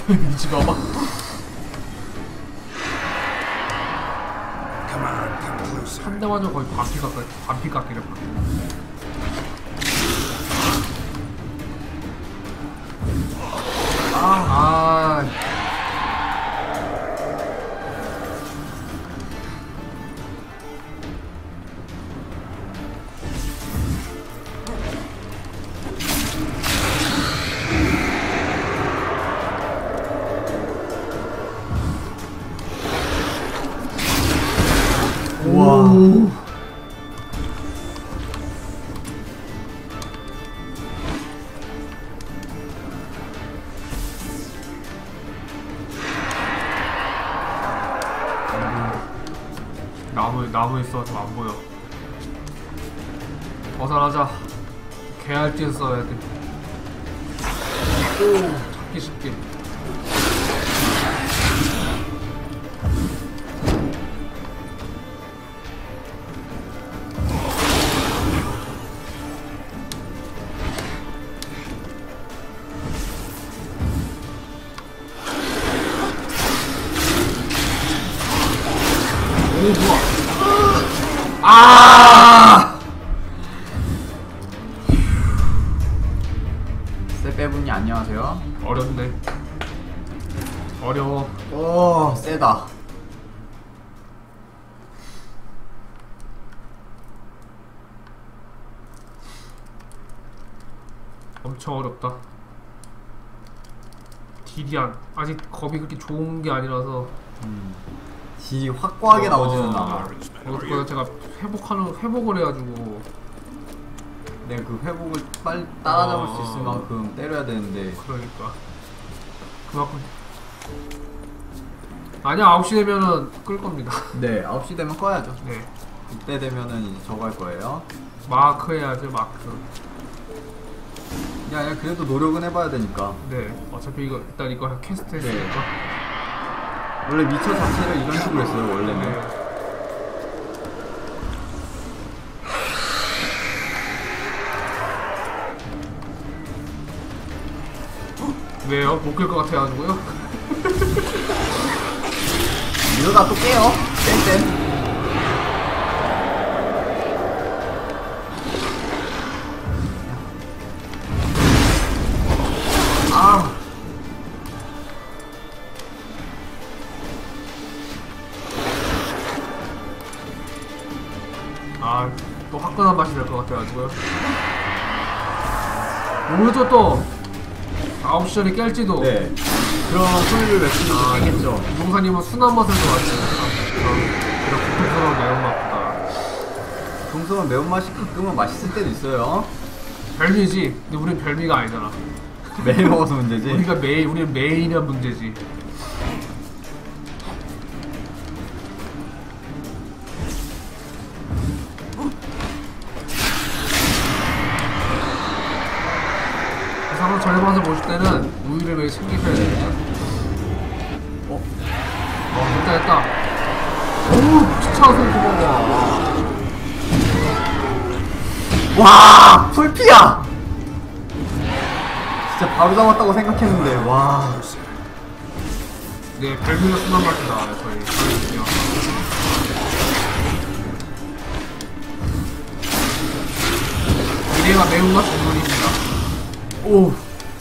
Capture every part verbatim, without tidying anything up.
미치 봐봐. 한 대 맞아 거의 반피 깎아, 반피 깎이려. 아, 아. 우와. 나무, 나무에 있어서 안 보여. 벗어나자. 개알띠에 써야 돼. 오, 잡기 쉽게. 오, 좋아. 아! 세빼분이 안녕하세요. 어렵네. 어려워. 오, 세다. 엄청 어렵다. 딜이 안, 아직 겁이 그렇게 좋은 게 아니라서. 음. 딜이 확고하게 어, 나오지는 않아. 그거 제가 회복하는, 회복을 해가지고. 내가 그 회복을 빨리 따라잡을 어. 수 있을 만큼 때려야 되는데. 그러니까. 그만큼. 아니야, 아홉 시 되면은 끌 겁니다. 네, 아홉 시 되면 꺼야죠. 네. 이때 되면은 이제 저거 할 거예요. 마크 해야죠, 마크. 야, 야, 그래도 노력은 해봐야 되니까. 네. 어차피 이거, 일단 이거 캐스트 했으니까. 원래 미처 자체를 이런 식으로 했어요, 원래는. 네. 왜요? 못 끌 것 같아가지고요? 이러다 또 깨요. 땡땡. 아. 아, 또 화끈한 맛이 될 것 같아가지고요. 오늘도 또 아홉 시 전에 깰지도. 네. 그런 소리를 외치면서 아, 깨겠죠. 용사님은 순한 맛을 좋아하시니까. 그런, 그런 고통스러운 매운맛보다. 동성은 매운맛이 가끔은 맛있을 때도 있어요. 별미지. 근데 우린 별미가 아니잖아. 매일 먹어서 문제지. 우리가 매일, 우리는 매일이면 문제지. 사람 저녁 방송 보실 때는 우유를 매일 챙기셔야 됩니다. 어? 어, 됐다, 됐다. 오우, 추차가 소리 고마워. 와! 풀피야! 진짜 바로 잡았다고 생각했는데, 와. 네, 별미가 순한 맛이 나와요, 저희. 저희는요. 이래가 매운맛 전문입니다. 오.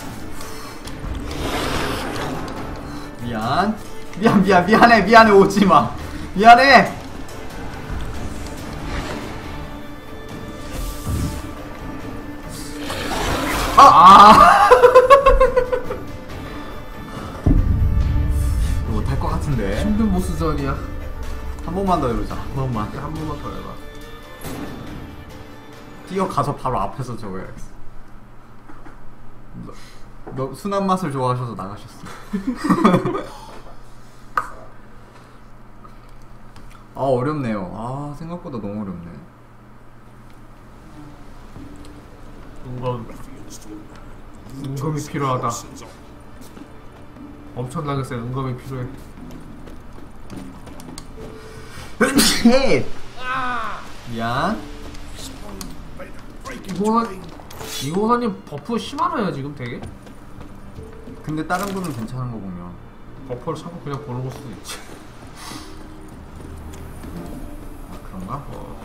미안. 미안, 미안, 미안해, 미안해, 오지마. 미안해! 아! 아! 이거 못할 것 같은데. 힘든 보스전이야. 한 번만 더 해보자, 한 번만. 한 번만 더 해봐. 뛰어가서 바로 앞에서 저거 해야겠어. 너, 너 순한 맛을 좋아하셔서 나가셨어. 아, 어렵네요. 아, 생각보다 너무 어렵네. 은검. 은검이 필요하다. 엄청나게 센 은검이 필요해. 미안. 이호사, 이호사님 버프 심하나요 지금 되게? 근데 다른 분은 괜찮은 거 보면. 버퍼를 참고 그냥 보는 걸 수도 있지. 아 그런가? 어.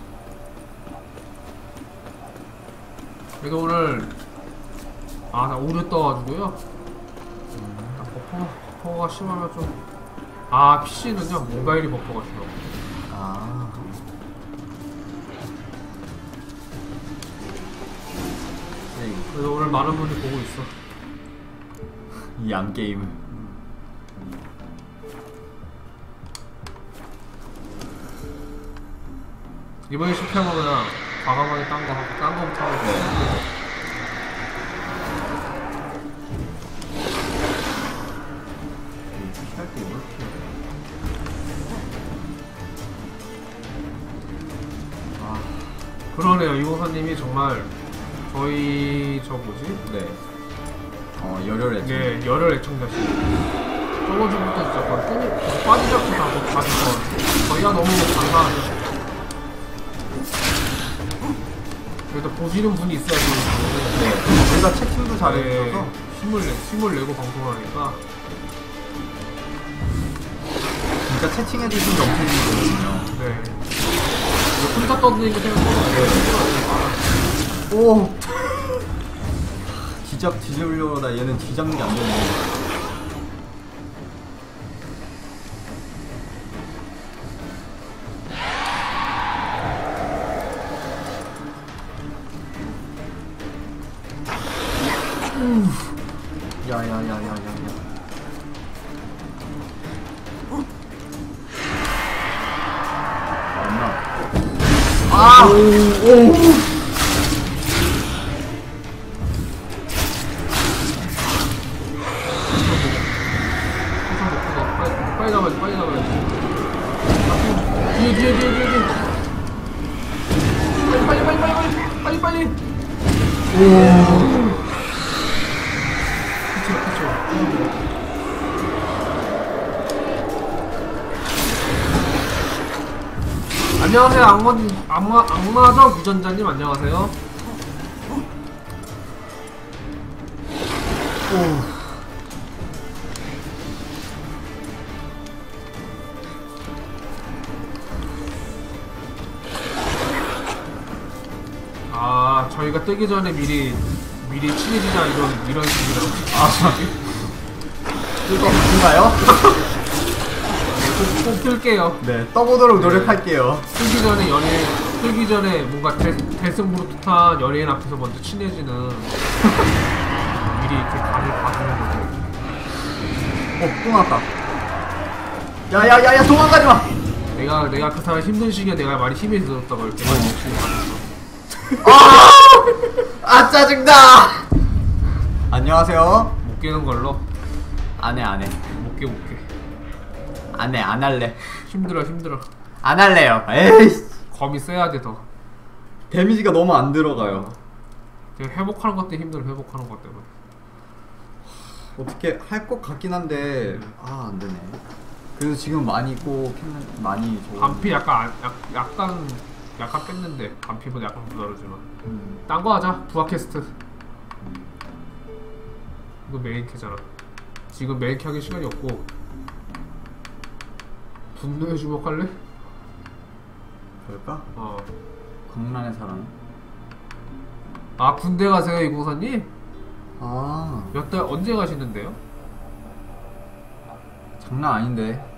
그래도 오늘 아 나 오류 떠가지고요. 음, 버퍼 버퍼가 심하면 좀 아 피씨는요 모바일이 버퍼가 심하고. 아. 네, 그래서 오늘 많은 분이 보고 있어. 이 양 게임을. 이번에 실패하면 그냥 과감하게 딴 거 하고 딴 거부터 하고. 네. 할게 뭐 이렇게. 아, 그러네요. 이공사님이 정말 저희 저 뭐지? 네. 어 열혈의. 네 열혈 애청자시고 저번 주부터 진짜 거의 끊이 빠지지 않고 다 봐주셔서 저희가 너무 감사하죠. 그래도 보시는 분이 있어야 되는데 네. 저희가 채팅도 잘해주셔서 네, 힘을 내 힘을 내고 방송을 하니까. 진짜 채팅해주신 게 엄청 힘들거든요. 네. 이거 혼자 떠드는 게 생각보다 네. 오! 뒤잡, 뒤집으려다 얘는 뒤잡는 게 안 되네. 음. 야야야야야야. 아! 오! 오! 빨리, 빨리 나가야지, 빨리 나가야지. 뒤에, 뒤에, 뒤에, 뒤에, 뒤에. 빨리, 빨리, 빨리, 빨리, 빨리, 빨리. 오. 그쵸, 그쵸. 안녕하세요, 악마, 악마, 악마적 유전자님 안녕하세요. 오. 아, 저희가 뜨기 전에 미리 미리 친해지자 이런 이런 식으로. 아, 이거 뭔가요? 꼭, 꼭 뜰게요. 네, 떠보도록 네. 노력할게요. 뜨기 전에 연예인 뜨기 전에 뭔가 대, 대승부릇한 연예인 앞에서 먼저 친해지는 미리 이렇게 감을 봐주는 거죠. 어, 또 나왔다. 야야야야, 도망가지 마. 내가 내가 그 사람 힘든 시기에 내가 많이 힘이 들었다고 이렇게 많이 욕심을 받았어. 아! 아 짜증나. 안녕하세요. 못 깨는 걸로. 안해 안해 못 깨, 못 깨. 안해 안 할래. 힘들어, 힘들어. 안 할래요. 에이. 검이 세야 돼 더. 데미지가 너무 안 들어가요. 그냥 회복하는 것 때문에 힘들어, 회복하는 것 때문에. 어떻게 할 것 같긴 한데 아 안 되네. 그래서 지금 많이 꼭 했는 많이 좋은. 반피 약간 안- 약, 약간 약간 뺐는데 반피보다 약간 부자르지만. 음. 딴 거 하자. 부하 캐스트. 이거 메인 캐잖아. 지금 메인 캐 하기 시간이 없고. 분노의 주먹 할래? 그럴까? 어. 광란의 사랑. 아 군대 가세요 이공사님? 아 몇 달 언제 가시는데요? 장난 아닌데.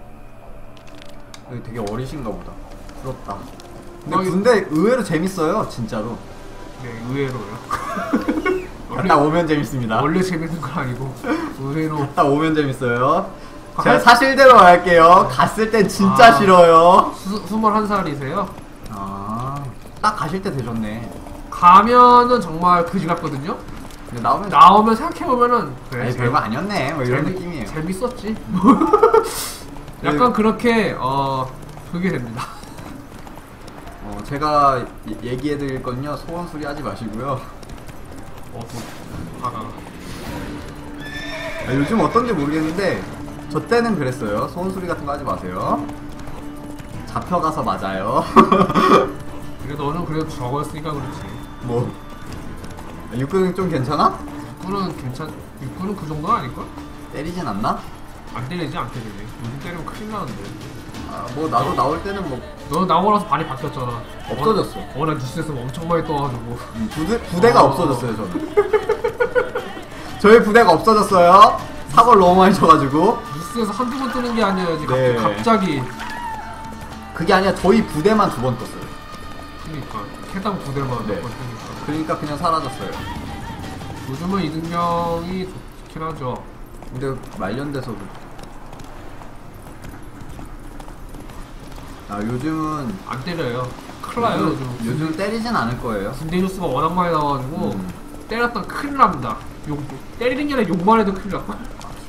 여기 되게 어리신가 보다. 부럽다. 근데 아, 이거- 군대 의외로 재밌어요, 진짜로. 네 의외로요. 갔다 오면 재밌습니다. 원래 재밌는 건 아니고 의외로. 갔다 오면 재밌어요. 가- 제가 사실대로 말할게요. 갔을 땐 진짜 아. 싫어요. 스, 스물한 살이세요? 아, 딱 가실 때 되셨네. 가면은 정말 그지 같거든요? 근데 나오면 나오면 생각해보면은 그래, 아니 재밌- 별거 아니었네. 뭐 이런 재미- 느낌이에요. 재밌었지. 약간 그렇게 어 그게 됩니다. 어, 제가 예- 얘기해드릴 건요. 소원 소리 하지 마시고요. 어, 또 가다가 아, 요즘 어떤지 모르겠는데 저 때는 그랬어요. 소원 소리 같은 거 하지 마세요. 잡혀가서 맞아요. 그래 너는 그래도 적었으니까 그렇지. 뭐 육군 좀 괜찮아? 육군은 괜찮. 육군은 그 정도는 아닐걸? 때리진 않나? 안 때리지 안 때리지. 요즘 때리면 큰일 나는데. 아, 뭐 나도 나올 때는 뭐 너 나오고 나서 발이 바뀌었잖아. 없어졌어. 워낙, 워낙 뉴스에서 엄청 많이 떠가지고. 음, 부대, 부대가 어. 없어졌어요 저는. 저희 부대가 없어졌어요. 사고를 너무 많이 쳐가지고. 뉴스에서 한두 번 뜨는 게 아니라 지금 네. 갑자기. 그게 아니라 저희 부대만 두 번 떴어요. 그러니까 해당 부대만 네. 몇번 뜨니까. 그러니까 그냥 사라졌어요. 요즘은 이등병이 좋긴 하죠. 근데 말년돼서 아 요즘은 안 때려요. 큰일 나요 요즘. 요즘 때리진 않을 거예요. 군대 뉴스가 워낙 많이 나와가지고 음. 때렸다 큰일 납니다. 욕, 때리는 게 아니라 욕만 해도 큰일 나.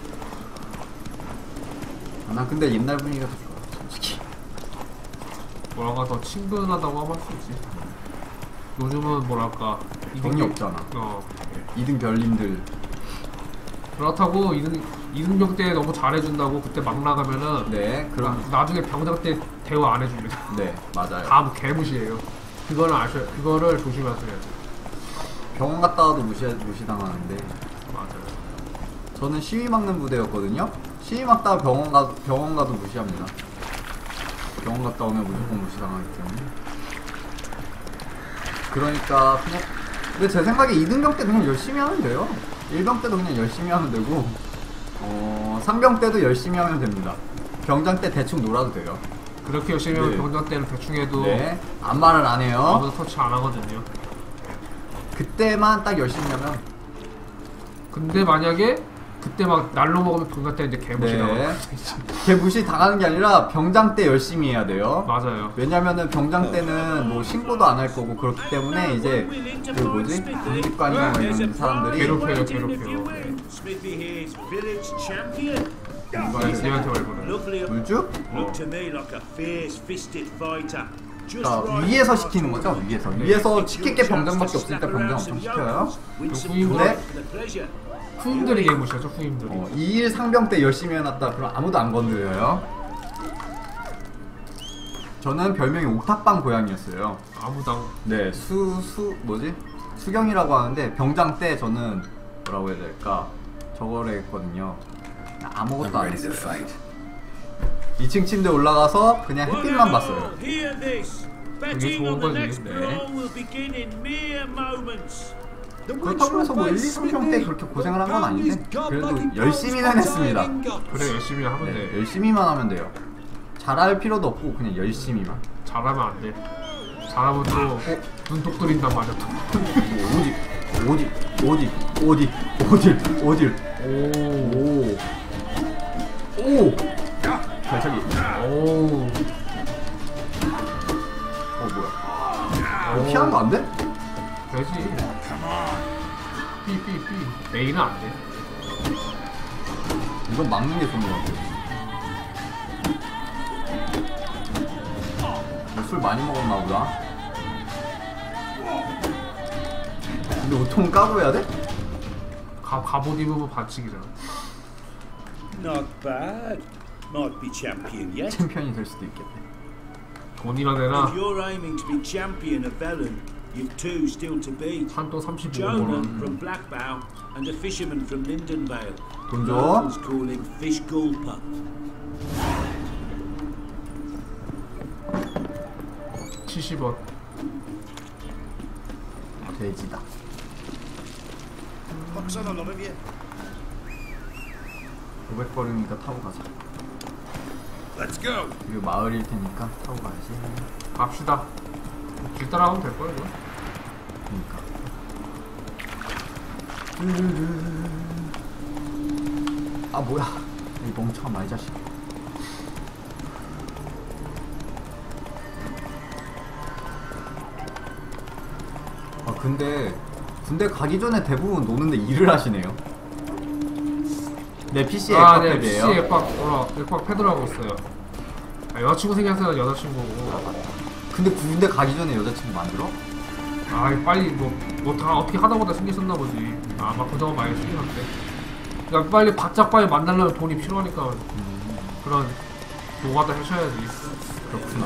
아, 난 근데 옛날 분위기가 더 좋아 솔직히. 뭐랄까 더 친근하다고 하면 할 수 있지. 요즘은 뭐랄까 정이 없잖아. 어 이등 별님들. 그렇다고 이등 이등병 때 너무 잘해준다고 그때 막 나가면은 네 그럼 나, 나중에 병장 때 대우 안 해줍니다. 네 맞아요. 다 개무시해요. 그거는 아셔 그거를 조심하세요. 병원 갔다 와도 무시 무시당하는데. 맞아요. 저는 시위 막는 부대였거든요. 시위 막다가 병원 가 병원 가도 무시합니다. 병원 갔다 오면 무조건 무시당하기 때문에. 그러니까 그냥 근데 제 생각에 이등병 때 그냥 열심히 하면 돼요. 일병 때도 그냥 열심히 하면 되고 어 상병 때도 열심히 하면 됩니다. 병장 때 대충 놀아도 돼요. 그렇게 열심히 하면 네. 병장 때는 대충 해도 네 아무 말을 안 해요. 아무도 터치 안 하거든요. 그때만 딱 열심히 하면. 근데 만약에 그때 막 날로 먹으면 병장 때 이제 개무시라고. 네. 걔 무시 당하는 게 아니라 병장 때 열심히 해야 돼요. 맞아요. 왜냐면은 병장 때는 뭐 신고도 안 할 거고 그렇기 때문에 이제 그 뭐지 군직관이나 뭐 이런 사람들이 괴롭혀요, 괴롭혀요. 얘한테 말거든. 물주? 어. 그러니까 위에서 시키는 거죠. 위에서 위에서 시킬 게 병장밖에 없으니까 병장 엄청 시켜요. 후임들, 후임들이 개무시하죠, 후임들이. 어, 이 일 상병 때 열심히 해놨다 그럼 아무도 안 건드려요. 저는 별명이 옥탑방 고양이였어요. 아무도 안. 네, 수, 수, 뭐지? 수경이라고 하는데 병장 때 저는 뭐라고 해야 될까? 저거를 했거든요. 아무것도 안 했어요. 이 층 침대 올라가서 그냥 햇빛만 봤어요. 그게 좋은 거지. 네. 그렇다고 해서 뭐 일, 이, 삼병 때 그렇게 고생을 한 건 아닌데 그래도 열심히는 했습니다. 그래, 열심히 하면 네, 돼. 열심히만 하면 돼요. 잘할 필요도 없고 그냥 열심히만. 잘하면 안 돼. 잘하면 또 눈독 들인단 말이야. 뭐 어디 어디 어디 어디 어디 오. 오오 발차기. 오. 어 뭐야? 어, 피하는 거 안 돼? 되지. 삐, 삐, 삐. 메인은 안 돼. 이건 막는 게 좋은 것 같아요. 술 많이 먹었나 보다. 근데 우통 까고 해야 돼? 가, 갑옷 입으면 반칙이잖아. Not bad. Might be champion yet. 챔피언이 될 수도 있겠네. 돈이나 내나 If you're aiming to be champion of Velen, you've two still to beat. 한돈 삼십오 Jonah 원. from Blackbow and a fisherman from Lindenvale. 돈 줘. Locals call him Fish Gulper. 칠십 원. 돼지다. 오백 벌이니까 타고 가자. Let's go. 그리고 마을일 테니까 타고 가야지. 갑시다. 길 따라가면 될 거예요. 그러니까. 아 뭐야? 이 멍청한 말 자식. 아 근데 군대 가기 전에 대부분 노는데 일을 하시네요. 내 피씨에 아, 네, 엑박패드예요. 피씨 엑박, 어, 엑박 패드라고 있어요. 아, 여자친구 생겨서 여자친구고. 근데 군대 가기 전에 여자친구 만들어? 아, 빨리 뭐, 뭐 다 어떻게 하다 보다 생겼었나 보지. 아, 막 그동안 많이 생겼는데. 그러니까 빨리 바짝 빨리 만나려면 돈이 필요하니까 음, 그런 노가다 하셔야지. 그렇구나.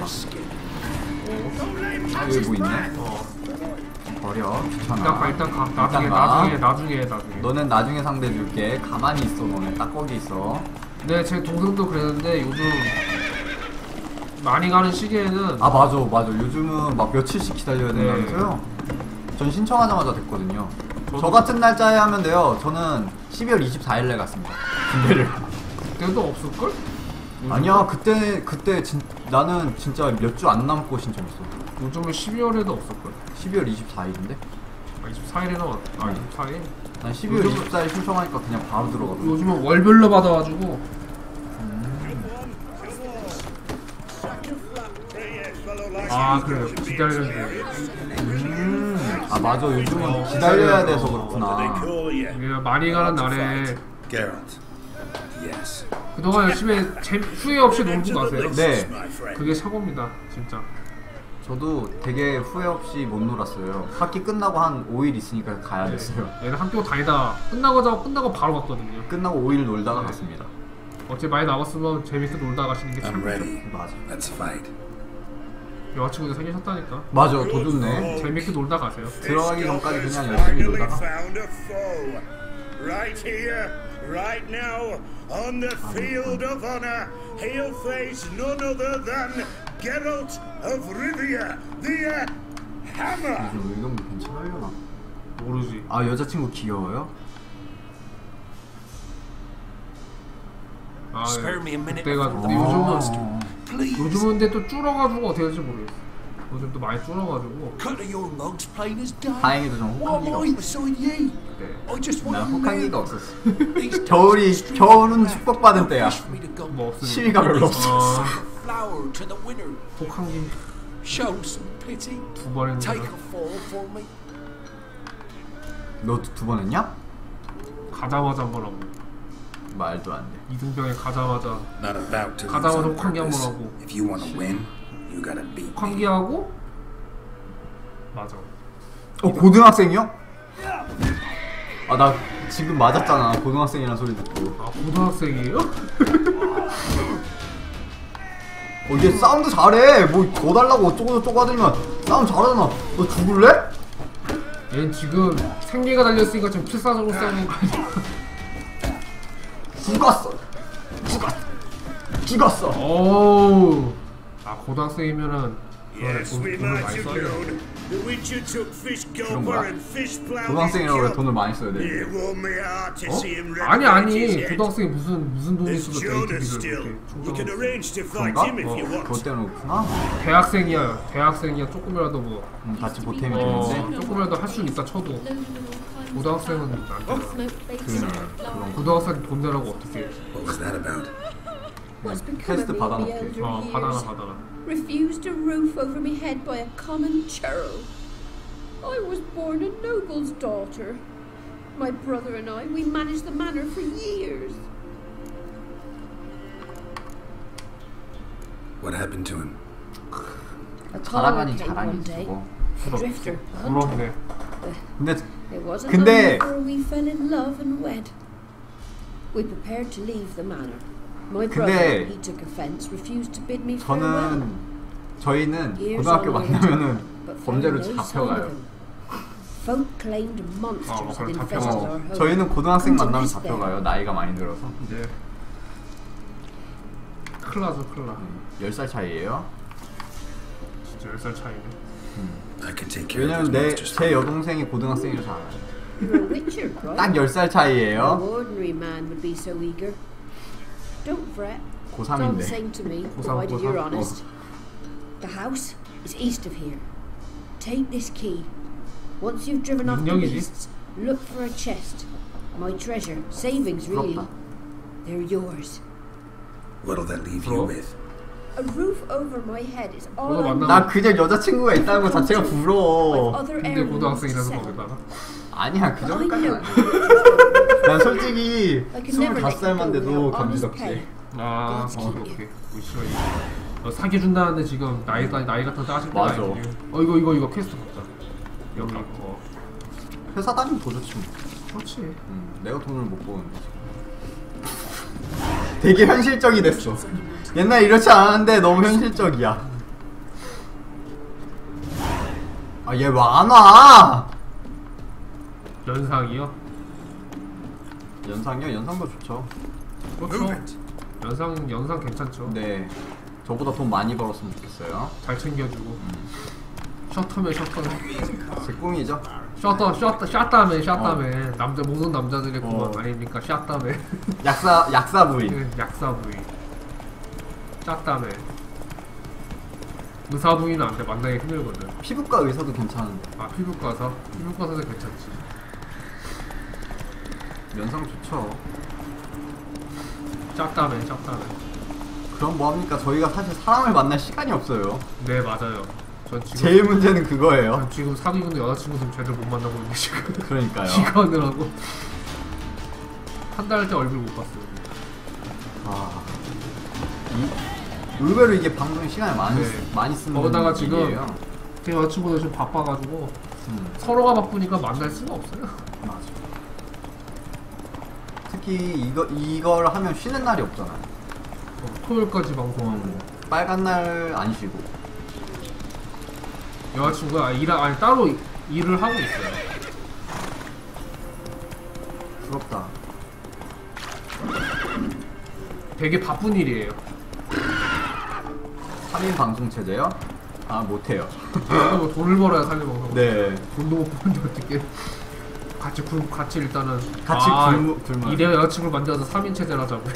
여기 뭐 있네? 어. 버려. 귀찮아. 일단 가, 일단 가. 나중에, 일단 가. 나중에, 나중에, 나중에. 너는 나중에 상대 줄게. 가만히 있어. 너네 딱 거기 있어. 네, 제 동생도 그랬는데 요즘 많이 가는 시기에는 아 맞아 맞아 요즘은 막 며칠씩 기다려야 네. 된다면서요? 전 신청하자마자 됐거든요. 저도- 저 같은 날짜에 하면 돼요. 저는 십이월 이십사일에 갔습니다. 군대를. 그때도 없을걸? 아니야 그때 그때 진, 나는 진짜 몇 주 안 남고 신청했어. 요즘은 십이월에도 없을걸? 십이월 이십사일인데? 아, 이십사일에 나왔. 아, 이십사일? 난 십이월 요즘은- 이십사일 신청하니까 그냥 바로 들어가더라고. 요즘은 월별로 받아가지고 아 그래요 기다려야 돼. 음, 아 맞아 요즘은 기다려야 돼서 그렇구나. 이게 많이 가는 날에 Geralt. Yes. 그동안 열심히 재, 후회 없이 놀고 가세요. 네. 그게 최고입니다 진짜. 저도 되게 후회 없이 못 놀았어요. 학기 끝나고 한 오 일 있으니까 가야 됐어요. 얘는 학교 다니다 끝나고 끝나고 바로 갔거든요. 끝나고 오 일 놀다가 네. 갔습니다. 어째 많이 나갔으면 재밌게 놀다 가시는 게 I'm 최고죠. ready. 맞아. Let's fight. 여자친구도 생기셨다니까. 맞아 더 좋네. 재밌게 놀다 가세요. 들어가기 전까지 그냥 열심히 놀다가. found a foe. Right here, right now, on the field of honor, he'll face none other than Geralt of Rivia, the uh, Hammer. 요즘 의견도 괜찮으려나? 모르지. 아 여자친구 귀여워요? 아 Spare me a minute 그때가 before 근데 the 요즘은 어. Please. 요즘은 근데 또 줄어가지고 어떻게 될지 모르겠어. 요즘 또 많이 줄어가지고. Cut of your mugs plain as day. 다행히도 좀 What am 혹한기가 I 없어. beside you? 네. I just want 나 to 혹한기가 live. 없었어. These 겨울이 days, 겨울은 축복받은 때야. push me to go. 뭐 없으니까. 시위가 별로 없어. 어, Flower to the winner. 혹한기 Show some pity. 두 번 Take 했는데 a fall for me. 너 두 번 했냐? 가자마자 한 번 하고 말도 안 돼. 이등병에 가자마자 Not about to lose 가다가 on 혹한기 한번 purpose. 하고. If you want to win, you gotta beat me. 혹한기하고 맞아. 어 고등학생이요? 아 나 지금 맞았잖아. 고등학생이란 소리 듣고. 아 고등학생이에요? 어 얘 싸움도 잘해. 뭐 더 달라고 어쩌고 저쩌고 하더니만 싸움 잘하잖아. 너 죽을래? 얘는 지금 생계가 달렸으니까 지금 필사적으로 싸우는 거 아니야? 죽었어. 죽었어. 죽었어. 오우. 아 고등학생이면은 그러네, Yes, 돈, we 돈을 might 많이 have 써야 돼. known. The Witcher took Fish 그런 Gulper 거야? and Fish Plow. 고등학생이라고 그래 돈을 많이 써야 돼. It warmed me heart to see him 어? 아니 renovate his 아니 head. 고등학생이 무슨 무슨 돈이 There's 있어도 Jonas 데이트비를 still. 그렇게 We can 충당하고 arrange to fight 그런가? him if you 어, want. 그것 때문에 그렇구나. 대학생이야 대학생이야 조금이라도 뭐 음, 같이 보탬이 어, 되는데. 조금이라도 할 수 있다 쳐도 고등학생은 안 되잖아. 그 그런 고등학생 돈 내라고 어떻게 해. What was that about? What's become 퀘스트 of me in the 받아놓게. elder 어 받아라 years? 받아라. Refused a roof over me head by a common churl. I was born a noble's daughter. My brother and I, we managed the manor for years. What happened to him? A caller 자랑하니 came one 자랑이지 day. 저거. A drifter, a hunter. 부럽네. 근데 It wasn't 근데- long before we fell in love and wed. We prepared to leave the manor. My 근데 brother, he took offense, refused to bid me farewell. 저는 저희는 Years 고등학교 on 만나면은 But found 범죄로 no sign of 잡혀가요. him. Folk claimed monsters 어, had 그럼 infested 잡혀가고. our home. 저희는 고등학생 Until 만나면 this day. 잡혀가요. 나이가 많이 들어서. 이제 큰일 나죠 큰일 나. 열 살 차이예요. 진짜 열 살 차이네. I can take care of 왜냐면 those 내 monsters. 제 여동생이 고등학생이라 잘 알아요. You're a witcher, right? 딱 열 살 No 차이예요. ordinary man would be so eager. Don't fret. It's all the 고삼인데. same to me, 고삼, provided 고삼. you're 어. honest. The house is east of here. Take this key. Once you've driven off the 능력이지? beasts, look for a chest. My treasure, savings really. 부럽다. They're yours. What'll that leave you Bro. with? A roof over my head is all 그거 I 만나면- 나 need. 그냥 여자친구가 있다는 거 자체가 I've 부러워. other 근데 heirlooms to 고등학생이라서 sell. 거기다가 아니야 그 I 정도까지 know. 아니야. 난 솔직히 I could never let 스물다섯 살만 you go 돼도 without honest 감지덕지. pay. 아 God's 어, keep 오케이 you. 오케이 싫어 이거 어, 사귀어준다는데 지금 나이 나이 같은 거 따질 때가 맞아. 아니지. 어 이거 이거 이거 퀘스트 받자 여기 어 회사 다니면 더 좋지 뭐. 그렇지. 음, 내가 돈을 못 버는데 지금. 되게 현실적이 됐어. 옛날 이렇지 않았는데 너무 현실적이야. 아 얘 왜 안 와? 연상이요? 연상이요? 연상도 좋죠. 그렇죠. Move it. 연상 연상 괜찮죠? 네. 저보다 돈 많이 벌었으면 좋겠어요. 잘 챙겨주고. 셔터맨 셔터맨. 제 꿈이죠. 셔터 셔터 샷다맨 샷다맨. 남자 모든 남자들의 꿈 어. 아닙니까? 샷다맨. 약사 약사 부인. 네, 약사 부인. 샷다맨. 의사 부인은 안돼 만나기 힘들거든. 피부과 의사도 괜찮은데. 아 피부과사? 피부과사도 괜찮지. 면상 좋죠. 샷다맨 샷다맨. 그럼 뭐합니까? 저희가 사실 사람을 만날 시간이 없어요. 네 맞아요. 전 지금 제일 문제는 그거예요. 전 지금 사귀고 있는 여자친구 좀 제대로 못 만나고 있는 지금. 그러니까요. 시간을 하고 한 달째 얼굴 못 봤어요. 아, 이, 의외로 이게 방송 시간을 많이 네. 쓰- 많이 쓰는 거기다가 지금 일이에요. 제 여자친구도 지금 바빠가지고 음, 서로가 바쁘니까 만날 수가 없어요. 맞아. 특히 이거 이걸 하면 쉬는 날이 없잖아요. 어, 토요일까지 방송하고 빨간 날 안 쉬고. 여자친구가 일 아니 따로 일을 하고 있어요. 부럽다. 되게 바쁜 일이에요. 삼 인 방송 체제요? 아 못해요. 그래도 뭐 돈을 벌어야 살려 먹는 네. 돈도 못 버는데 어떻게? 같이 굶 같이 일단은 같이 아, 굶- 굶어요. 이래 여자친구를 만들어서 삼 인 체제를 하자고요.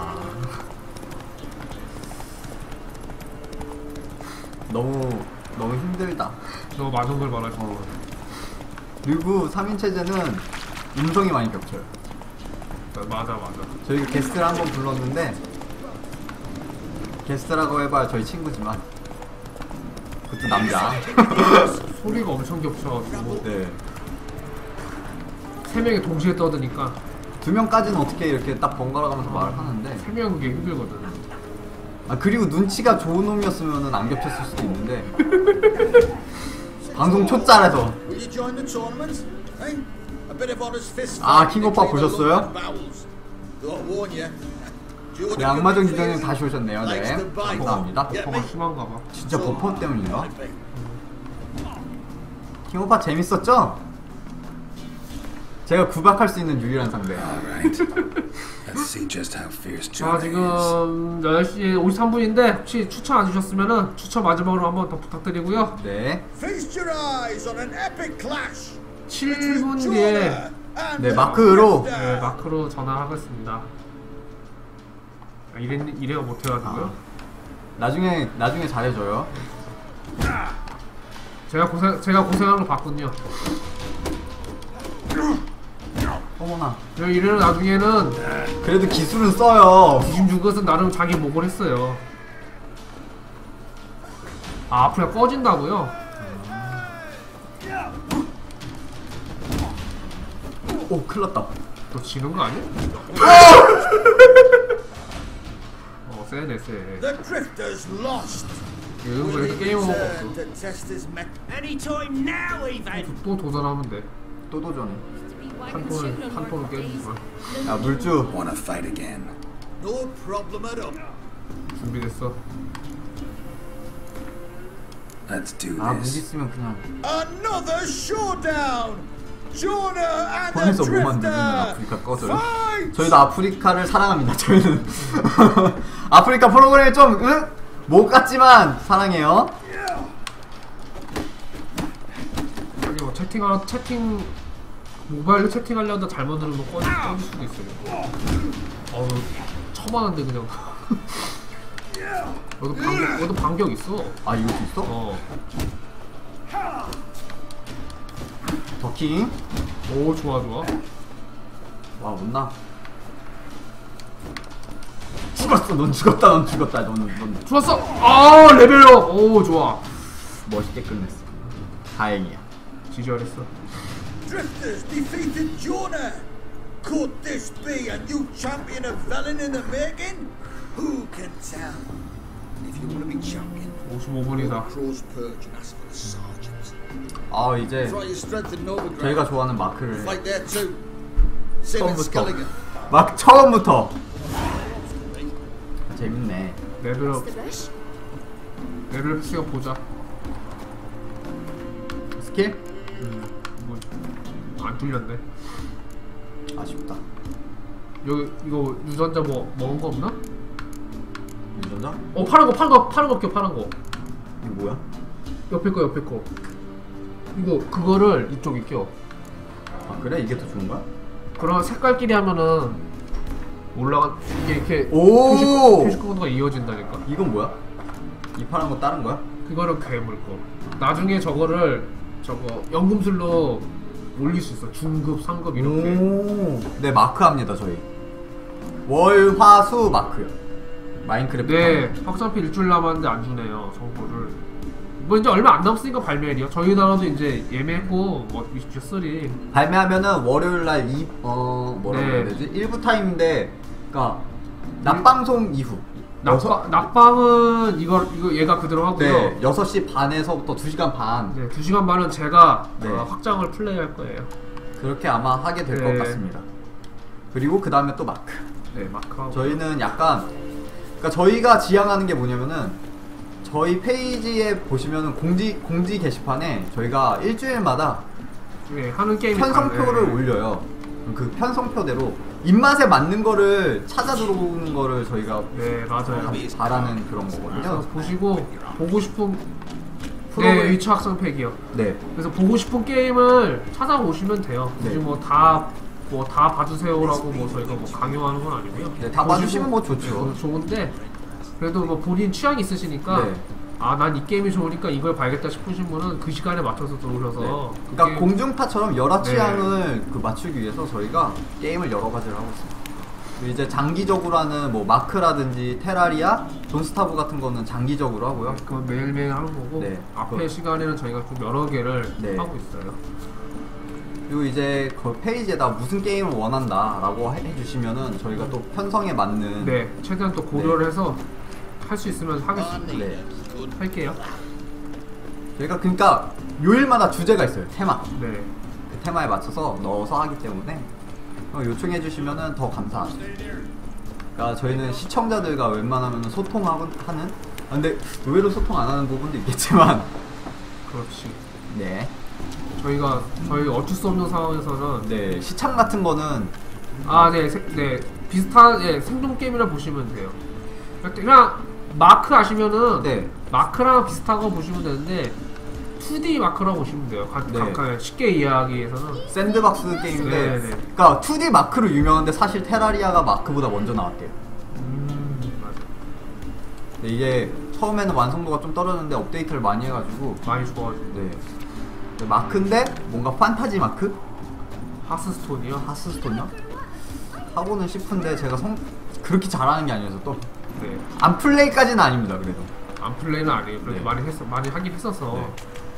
너무 너무 힘들다. 저 많은 걸 말하죠. 어. 그리고 삼 인 체제는 음성이 많이 겹쳐요. 맞아 맞아. 저희가 게스트를 한번 불렀는데 게스트라고 해봐야 저희 친구지만 그것도 남자. 소리가 엄청 겹쳐가지고 네. 세 명이 동시에 떠드니까 두 명까지는 어떻게 이렇게 딱 번갈아 가면서 말을 하는데 세 명은 그게 힘들거든. 아 그리고 눈치가 좋은 놈이었으면 안 겹쳤을 수도 있는데 방송 초짜라서. Will you join the tournament? Hey? A bit of honest fist 아, fight 킹 오빠 between the 보셨어요? London bowels. Thought I'd warn you. Jordan 네, 악마적 could be 기자님 crazy. 다시 오셨네요. 네, Likes to bite. 감사합니다. Get 버퍼가 me? 심한가 봐. 진짜 버퍼 때문인가? Might be. 킹 오빠 재밌었죠? 제가 구박할 수 있는 유일한 상대. Right. Let's see just how fierce 자 Jordan is. 지금 열 시 오십삼 분인데 혹시 추천 안 주셨으면은 추천 마지막으로 한번 더 부탁드리고요. 네. Feast your eyes on an epic clash. 칠 분 뒤에 네, 마크로. 네, 마크로 전화하겠습니다. 아, 이래 이래가 못해가지고요. 나중에 나중에 잘해줘요. 제가 고생 제가 고생한 걸 봤군요. 어머나. 제가 이래는 나중에는 그래도 기술은 써요. 뒤집 준 것은 나름 자기 목을 했어요. 아 아프리카 꺼진다고요? 오, 큰일났다. 너 지는 거 아니야? 어 세네 세. The Drifter's lost. 이런 Will 거에서 he 게임 오버 return 없어. to test his mech? Anytime now, even. 또 도전하면 돼. 또 도전해. 판돈을 판돈을 깨주지만 야, 물주. Wanna fight again? No problem at all. 준비됐어. Let's do 아, 무기 this. 쓰면 그냥 Another showdown. Jonah and the 폰에서 뭐만 누르면 Drifter. 아프리카 꺼져요. Fight! 저희도 아프리카를 사랑합니다. 저희는 아프리카 프로그램이 좀 응? 못 같지만 사랑해요. 아니 뭐 채팅하 채팅 모바일로 채팅하려다 잘못 누르면 꺼 꺼질 수도 있어요. 어우 처만한데 그냥. 너도 반격 너도 반격 있어. 아, 이것도 있어? 어. 더킹. 오 좋아 좋아. 와, 못나. 죽었어. 넌 죽었다. 넌 죽었다. 너는 넌 좋았어. 아 레벨업. 오 좋아. 멋있게 끝냈어. 다행이야. 지지하랬어. Drifters defeated Jonah. Could this be a new champion of Velen in the making? Who can tell? If you want to be champion, 오십오 분이다. Crow's Perch and ask for the sergeant. 아, 이제 Try your strength in Novigrad. 저희가 좋아하는 마크를 Fight there too. Same in 처음부터 Skelligan. 막 처음부터 재밌네. 레벨업 레벨업 시간 보자. 스킬? 뭐안 뚫렸네. 아쉽다. 여기 이거 유전자 뭐 먹은 거 없나? 운전자? 어 파란 거 파란 거 파란 거 껴 파란 거. 이거 뭐야? 옆에 거 옆에 거. 이거 그거를 이쪽에 껴. 아 그래? 이게 더 좋은 거야? 그런 색깔끼리 하면은 올라가 이게 이렇게 오! 표시 표시 코드가 이어진다니까. 이건 뭐야? 이 파란 거 다른 거야? 그거를 괴물 거. 나중에 저거를 저거 연금술로 올릴 수 있어. 중급, 상급 이렇게. 오. 네 마크합니다 저희. 월, 화, 수 마크요. 마인크래프트. 네, 확장팩 일주일 남았는데 안 주네요. 정보를. 뭐 이제 얼마 안 남았으니까 발매일이요. 저희 나라도 이제 예매했고 뭐 위스트 삼. 발매하면은 월요일 날 이, 어 뭐라고 네. 해야 되지? 일부 타임인데, 그러니까 낮방송 이후. 낮방 낮방은 이거 이거 얘가 그대로 하고요. 네, 여섯 시 반에서부터 두 시간 반. 네, 두 시간 반은 제가 네. 어, 확장을 플레이할 거예요. 그렇게 아마 하게 될 것 네. 같습니다. 그리고 그 다음에 또 마크. 네, 마크하고. 저희는 약간, 그러니까 저희가 지향하는 게 뭐냐면은, 저희 페이지에 보시면은 공지 공지 게시판에 저희가 일주일마다 네, 하는 게임이 편성표를 다- 네. 올려요. 그 편성표대로 입맛에 맞는 거를 찾아 들어오는 거를 저희가 네, 맞아요. 바라는 그런 그래서 거거든요. 보시고 보고 싶은 프로그램- 네, 위쳐 학생팩이요. 네. 그래서 보고 싶은 게임을 찾아오시면 돼요. 굳이 네. 뭐 다 뭐 다 봐주세요라고 뭐 저희가 뭐 강요하는 건 아니고요. 네, 다 보시고- 봐주시면 뭐 좋죠. 네, 좋은데 그래도 뭐 본인 취향이 있으시니까 네. 아 난 이 게임이 좋으니까 이걸 봐야겠다 싶으신 분은 그 시간에 맞춰서 들어오셔서 네. 그 그러니까 게임- 공중파처럼 여러 네. 취향을 그 맞추기 위해서 저희가 게임을 여러 가지를 하고 있습니다. 그리고 이제 장기적으로 하는 뭐 마크라든지 테라리아, 돈스타브 같은 거는 장기적으로 하고요. 그건 매일매일 하는 거고 네. 앞에 그거- 시간에는 저희가 좀 여러 개를 네. 하고 있어요. 그리고 이제 그 페이지에다 무슨 게임을 원한다라고 해- 해주시면은 저희가 또 편성에 맞는 네, 최대한 또 고려를 해서 할 수 있으면 하겠습니다. 네. 할게요. 저희가 그러니까 요일마다 주제가 있어요. 테마. 네. 그 테마에 맞춰서 넣어서 하기 때문에 어, 요청해 주시면은 더 감사하죠. 그러니까 저희는 시청자들과 웬만하면 소통하는 하는 아, 근데 의외로 소통 안 하는 부분도 있겠지만 그렇지. 네. 저희가 저희 어쩔 수 없는 상황에서는 네, 시청 같은 거는 아, 네, 세, 네 비슷한 예, 생존 게임이라 보시면 돼요. 그냥 마크 아시면은 네. 마크랑 비슷한 거 보시면 되는데 투 디 마크라고 보시면 돼요. 가, 네. 가, 쉽게 이해하기 위해서는. 샌드박스 게임인데 네, 네. 그러니까 투 디 마크로 유명한데 사실 테라리아가 마크보다 먼저 나왔대요. 음, 맞아. 근데 이게 처음에는 완성도가 좀 떨어졌는데 업데이트를 많이 해가지고 많이 좋아가지고. 네. 근데 마크인데 뭔가 판타지 마크? 하스스톤이요? 하스스톤이요? 하고는 싶은데 제가 성 그렇게 잘하는 게 아니어서 또 안 네. 플레이까지는 아닙니다. 그래도 안 플레이는 아니에요. 그래도 네. 많이 했어, 많이 하긴 했어서. 네.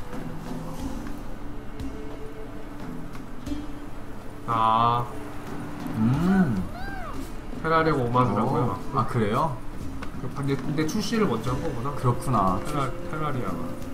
아, 음. 테라리아가 오만 원이라고요? 어. 아 그래요? 근데, 근데 출시를 먼저 한 거구나. 그렇구나. 테라, 테라리아가.